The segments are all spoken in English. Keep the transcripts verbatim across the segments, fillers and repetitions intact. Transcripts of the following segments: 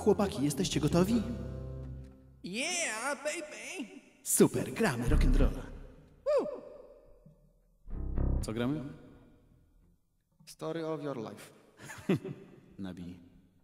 Chłopaki, jesteście gotowi? Yeah, baby! Super, gramy rock'n'rolla. Co gramy? Story of your life. Nabij.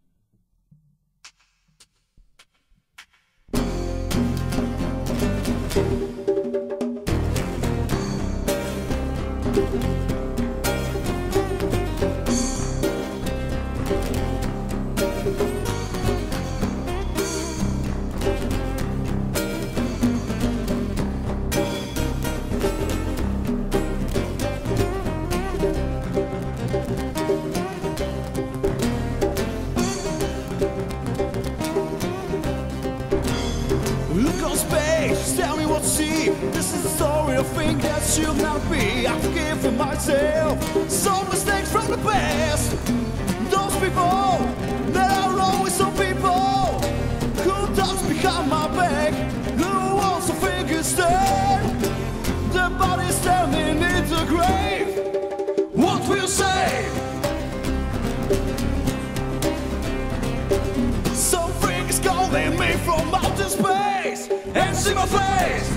Look on space, tell me what to see. This is a story of things that should not be. I've forgiven myself some mistakes from the past. Those people that are always some people who talks behind my back, who also think instead the body's standing in the grave. What will you say? Something is calling me from outer space and see my face.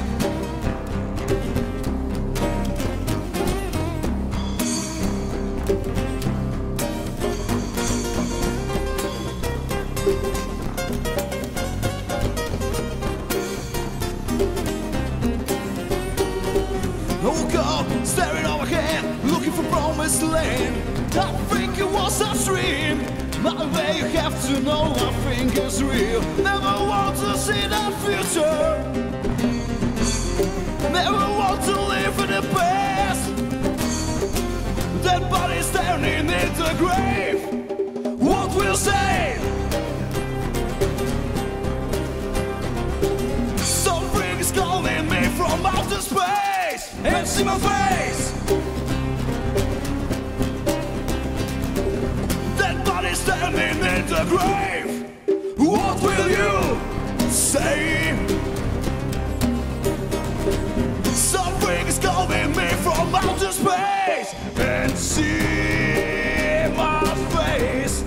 Oh God, staring overhead, looking for promised land. I think it was a dream. My way, you have to know I think it's real. Never want to see the future. Never want to live in the past. Dead body standing in the grave. What will you say? Something is calling me from outer space and see my face. Standing in the grave, what will you say? Something is calling me from outer space and see my face.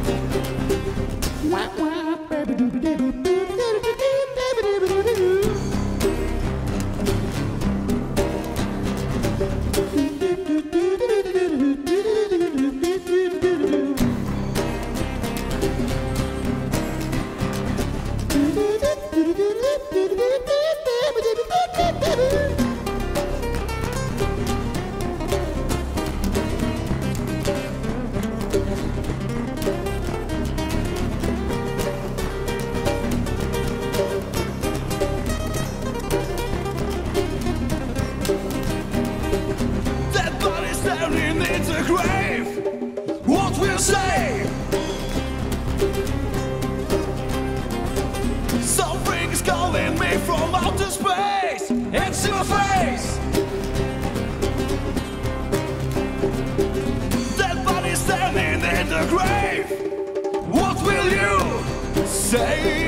Grave, what will you say? Something is calling me from outer space and see my face. Dead body standing in the grave. What will you say?